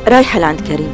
رايحة لعند كريم.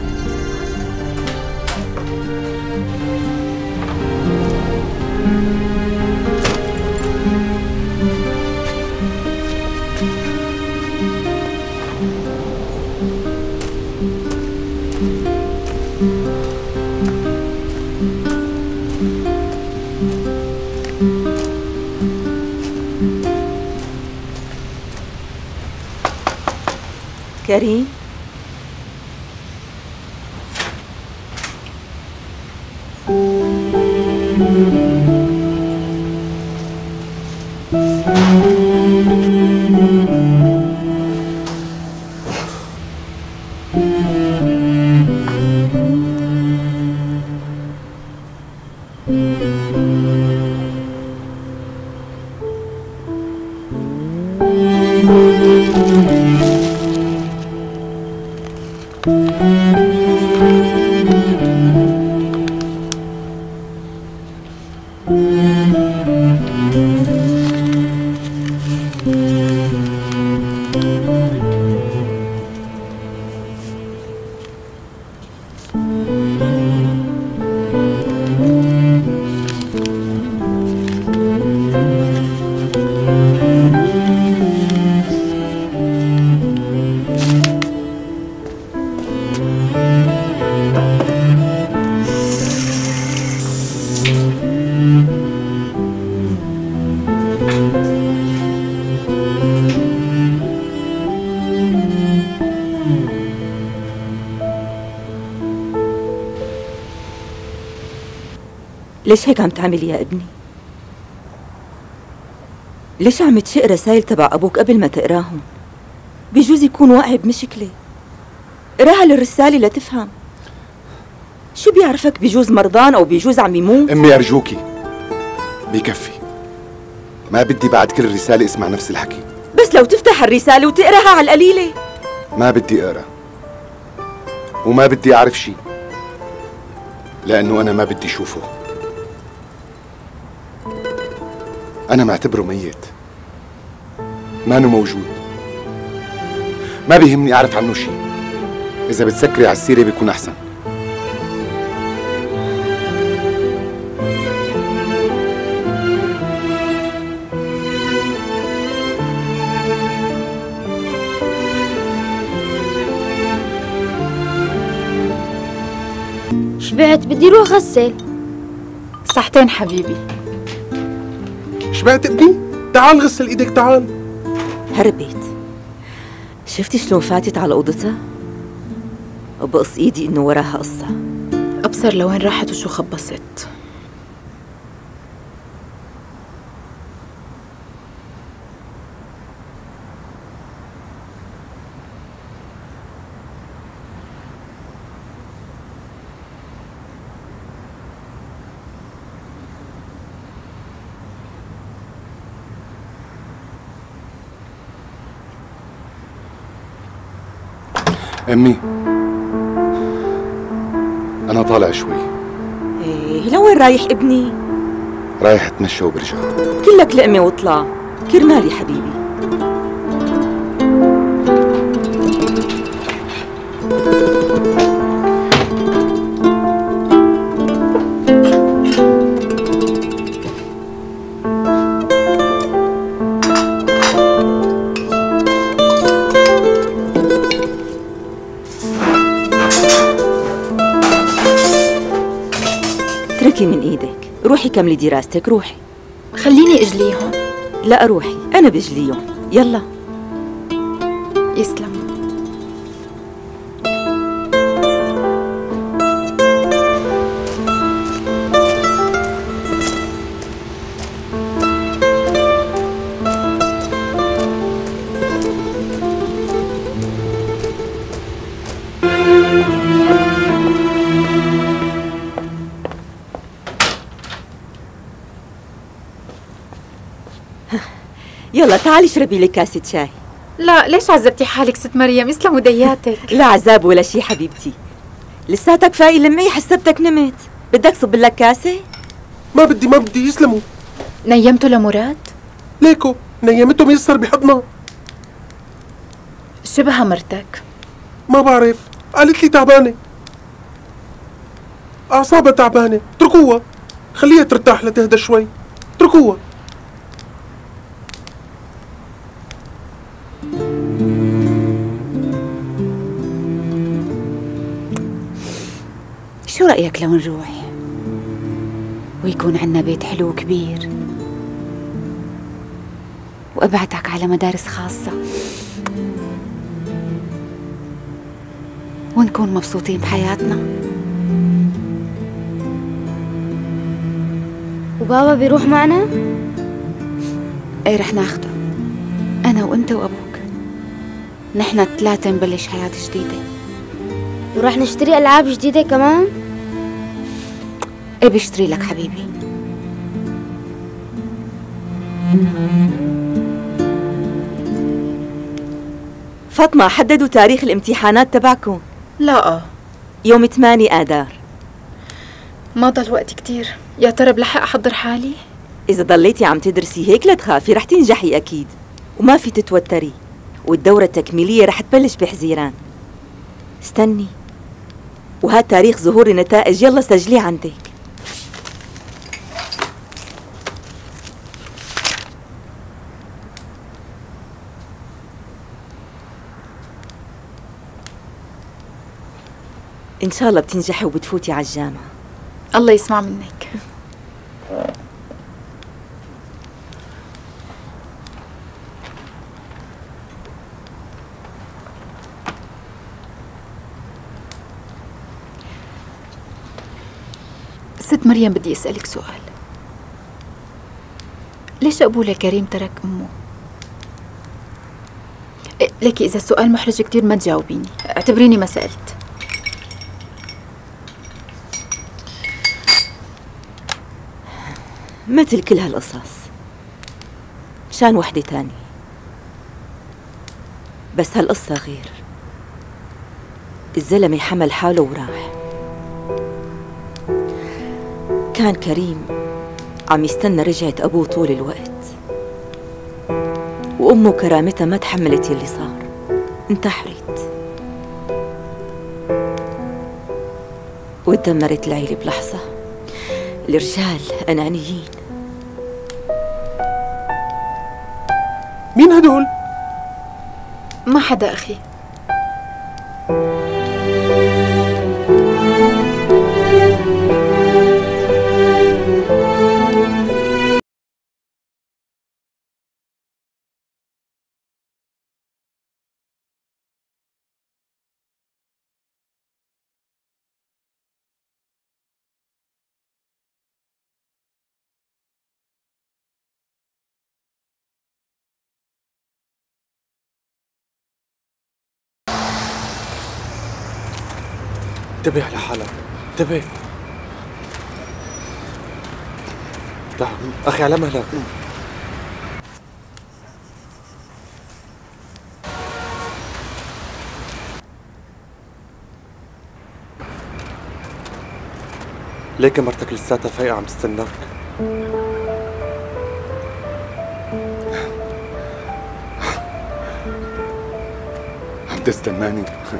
كريم، ليش هيك عم تعملي يا ابني؟ ليش عم تشق رسائل تبع أبوك قبل ما تقراهم؟ بجوز يكون واقع بمشكلة. اقراها للرسالة لتفهم. شو بيعرفك بجوز مرضان أو بجوز عم يموت؟ أمي أرجوكي بكفي، ما بدي بعد كل رسالة اسمع نفس الحكي. بس لو تفتح الرسالة وتقراها على القليلة. ما بدي أقرأ وما بدي أعرف شي، لأنه أنا ما بدي أشوفه. أنا معتبره ميت، مانو موجود، ما بيهمني أعرف عنه شي. إذا بتسكري على السيرة بيكون أحسن. شبعت، بدي روح غسل. صحتين حبيبي. شبعت ابني؟ تعال غسل ايدك تعال. هربت. شفتي شلون فاتت على اوضتها؟ وبقص ايدي انه وراها قصة. ابصر لوين راحت وشو خبصت. أمي أنا طالع شوي. ايه لوين رايح ابني؟ رايح اتمشى وبرجع. كلك لقمة واطلع. كرمالي حبيبي. اتركي من ايدك، روحي كملي دراستك، روحي. خليني اجليهم. لا روحي، انا بجليهم. يلا. يسلم. يلا تعالي اشربي لك كاسة شاي. لا ليش عذبتي حالك ست مريم؟ يسلموا دياتك. لا عذاب ولا شي حبيبتي. لساتك فايقة لمعي، حسبتك نمت. بدك صب لك كاسة؟ ما بدي يسلموا. نيمته لمراد؟ ليكو نيمته ميسر بحضنها. شبه مرتك. ما بعرف، قالت لي تعبانة، أعصابها تعبانة، اتركوها، خليها ترتاح لتهدى شوي، اتركوها. شو رأيك لو نروح ويكون عنا بيت حلو وكبير وأبعتك على مدارس خاصة ونكون مبسوطين بحياتنا؟ وبابا بيروح معنا؟ ايه رح ناخده، أنا وأنت وأبوك، نحن الثلاثة نبلش حياة جديدة. ورح نشتري ألعاب جديدة كمان؟ ايه بشتري لك حبيبي. فاطمة، حددوا تاريخ الامتحانات تبعكم. لا يوم 8 آذار. ما ضل وقت كتير، يا ترى بلحق أحضر حالي؟ إذا ضليتي عم تدرسي هيك لا تخافي، رح تنجحي أكيد وما في تتوتري، والدورة التكميلية رح تبلش بحزيران. استني، وهذا تاريخ ظهور النتائج، يلا سجلي عندك. إن شاء الله بتنجحي وبتفوتي على الجامعة. الله يسمع منك. ست مريم، بدي أسألك سؤال. ليش أبوه لكريم ترك أمه؟ لكي إذا السؤال محرج كتير ما تجاوبيني، اعتبريني ما سألت. مثل كل هالقصص مشان وحدة تانية، بس هالقصة غير. الزلمة حمل حاله وراح. كان كريم عم يستنى رجعة أبوه طول الوقت، وأمه كرامتها ما تحملت يلي صار، انتحرت واتدمرت العيلة بلحظة. الرجال أنانيين. مين هدول؟ ما حدا أخي. انتبه على حالك، انتبه. تعال أخي على مهلك. ليك مرتك لساتها فايقة عم تستناك. عم تستناني؟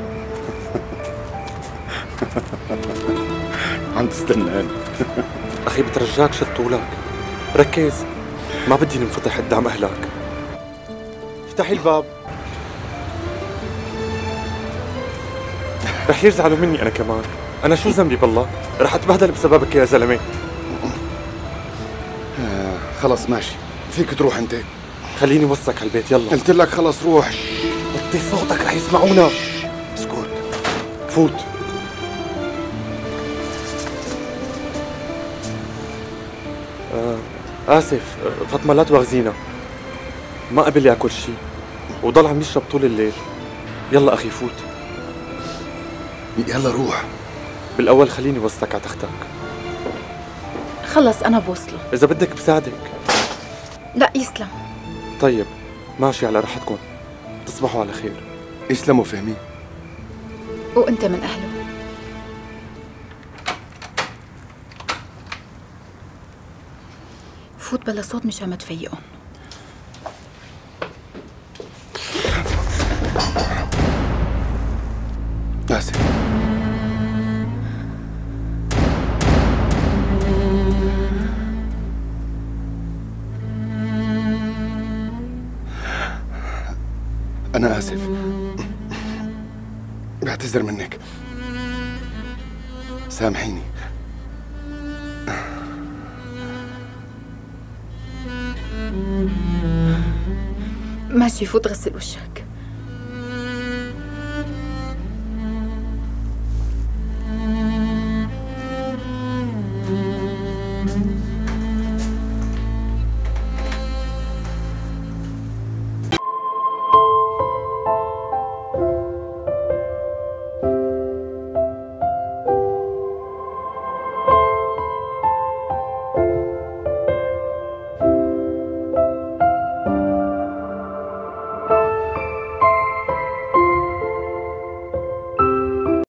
عم تستناني. أخي بترجاك شد طولك، ركز، ما بدي ننفضح قدام أهلك. افتحي الباب. رح يزعلوا مني أنا كمان. أنا شو ذنبي بالله؟ رح أتبهدل بسببك يا زلمة. خلص ماشي، فيك تروح انت. خليني وصلك على البيت، يلا. قلت لك خلص روح. وطي صوتك رح يسمعونا. اسكت. فوت. آسف فاطمة، لا تواخذينا، ما قبل ياكل شي وضل عم يشرب طول الليل. يلا أخي فوت. يلا روح. بالأول خليني وصلك على تختك. خلص أنا بوصله. إذا بدك بساعدك. لا يسلم. طيب ماشي، على راحتكم، تصبحوا على خير. يسلموا فهمي. وأنت من أهله. فوت بلا صوت مشان ما تفيقهم. أنا آسف، بعتذر منك، سامحيني. ماشي، فوت غسل وشك.